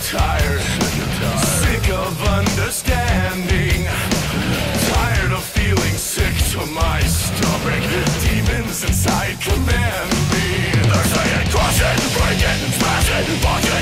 tired, sick of understanding, tired of feeling sick to my stomach. Demons inside command me. They're saying, crush it, break it, smash it, fuck it.